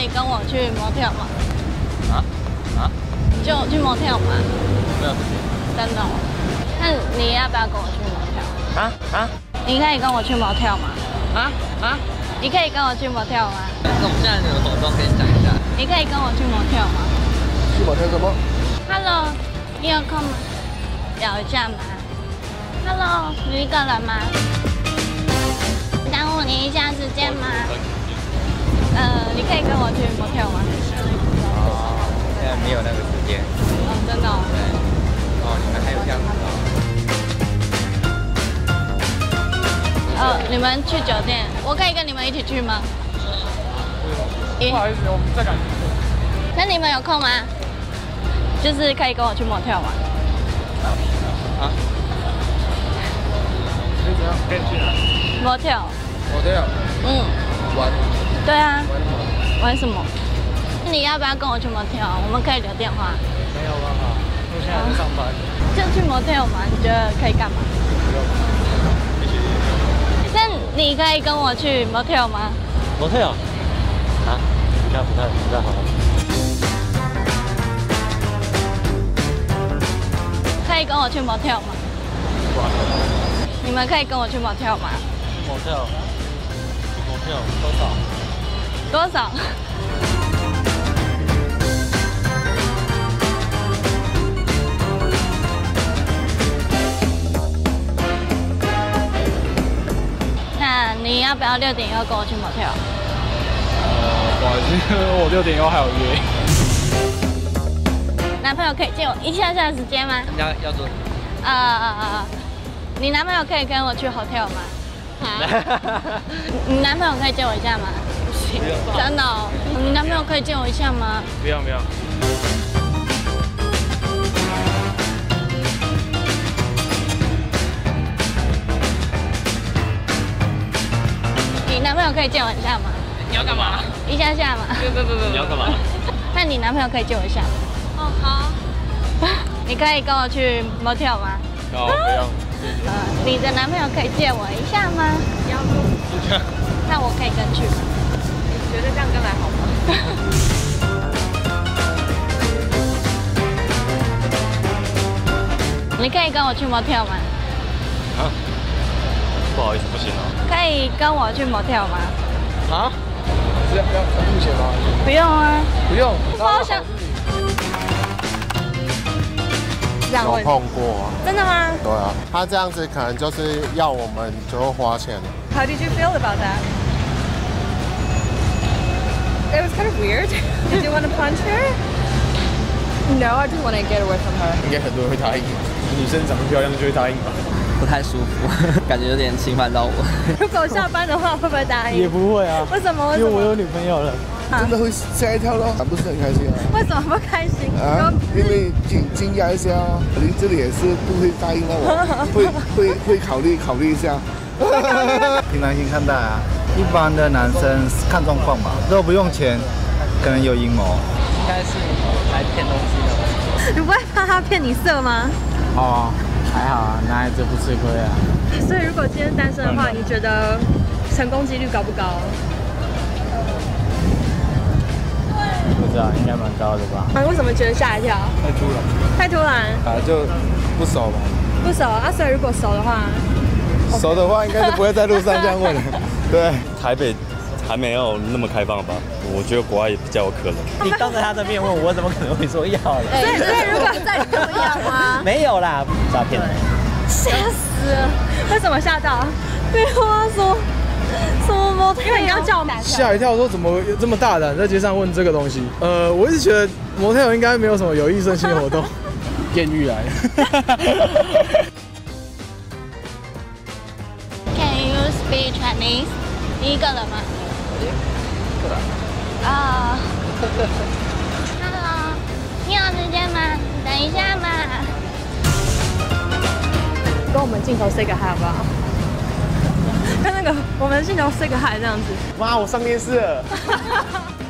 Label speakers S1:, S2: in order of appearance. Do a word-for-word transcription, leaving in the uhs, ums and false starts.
S1: 以跟我去motel吗？
S2: 啊啊？
S1: 就去motel吗？
S2: 没有。
S1: 真的、哦？那你要不要跟我去motel？
S2: 啊啊？
S1: 你可以跟我去motel吗？
S2: 啊啊？
S1: 你可以跟我去motel吗？
S2: 那我们现在有活动可以讲一下。
S1: 你可以跟我去motel吗？
S3: 去motel什么
S1: ？Hello， 你有空吗？聊一下吗 ？Hello， 你一个人吗？耽误你一下时间吗？呃，你可以跟我去motel吗？
S2: 哦，现在没有那个时间。
S1: 哦，真的、哦。
S2: 对。哦，你们还有这样子哦。
S1: 哦，你们去酒店，我可以跟你们一起去吗？
S3: 不好意思，我们再赶。
S1: 那你们有空吗？就是可以跟我去motel吗？
S2: 啊？
S3: 你怎样？可以去哪
S1: ？motel。
S3: motel。嗯。玩。
S1: 对啊。
S3: 玩什么？
S1: 玩什么？你要不要跟我去motel？我们可以留电话。
S3: 没有办法，我现在在上班。
S1: 就去motel嘛？你觉得可以干嘛？
S3: 不用。
S1: 那你可以跟我去motel吗
S2: ？motel 啊？不太不太不太好。
S1: 可以跟我去motel吗？你们可以跟我去motel吗
S2: ？motel motel 多少？
S1: 多少？那你要不要六点以后跟我去motel？
S3: 呃，不好意思，我六点以后还有约。
S1: 男朋友可以借我一下下的时间吗？
S2: 要要做什么？
S1: 呃，你男朋友可以跟我去 hotel 吗？啊？你男朋友可以借我一下吗？不行，真的、哦？你男朋友可以借我一下吗？
S3: 不要不要。
S1: 你男朋友可以借我一下吗？
S2: 你要干嘛？
S1: 一下下嘛。
S2: 不不不不，你要干嘛？
S1: 那你男朋友可以借我一下吗？哦，好。你可以跟我去 motel 吗？
S3: 哦，不用。
S1: 呃，你的男朋友可以借我一下吗？要不。那我可以跟去吗？你觉得这样跟来好吗？你可以跟我去 motel 吗？
S2: 啊？不好意思，不行哦。
S1: 可以跟我去 motel 吗？
S2: 啊？
S3: 是要要付钱吗？
S1: 不用啊。
S3: 不用。
S1: 我好想。
S4: 有碰过，
S1: 真的吗？
S4: 对啊，他这样子可能就是要我们就会花钱。
S1: How did you feel about that?
S5: It was kind of weird. Did you want to punch her? No, I just want to get away from her.
S3: 应该很多人会答应，女生长得漂亮就会答应吧。
S2: 不太舒服，感觉有点侵犯到我。
S1: 如果下班的话，会不会答应？
S3: 也不会啊。
S1: 为什么？
S3: 因为我有女朋友了。
S4: 真的会吓一跳咯，不是很开心啊？
S1: 为什么不开心？
S4: 啊，因为惊惊讶一下哦，你这里也是不会答应到我，会会会考虑考虑一下。
S6: 凭良心看待啊，一般的男生看状况吧，如果不用钱，可能有阴谋。
S2: 应该是来骗东西的。
S1: 你不会怕他骗你色吗？
S6: 哦，还好啊，男孩子不吃亏啊。
S1: 所以如果今天单身的话，你觉得成功几率高不高？
S6: 不知道，应该蛮高的吧？
S1: 啊，为什么觉得吓一跳？
S3: 太突然。
S1: 太突然。
S6: 啊，就不熟嘛。
S1: 不熟啊，所以如果熟的话，
S6: 熟的话应该是不会在路上这样问的。对，
S7: 台北还没有那么开放吧？我觉得国外也比较有可能。
S2: 你当着他的面问我，我怎么可能会说要了？
S1: 所以，所以如果再怎么样吗？
S2: 没有啦，诈骗。
S1: 吓死了！为什么吓到？对话说。什么模特？因为你刚叫我
S3: 吓一跳，说怎么这么大胆在街上问这个东西？呃，我一直觉得模特应该没有什么有益身心的活动。艳遇来了。
S1: Can you speak Chinese？ 你一个人吗？
S3: 一个人。
S1: 啊。Hello， 你有时间吗？等一下嘛。跟我们镜头 say 个 hi 好不好？跟那个我们镜头 say 个 hi 这样子。
S3: 哇，我上电视了。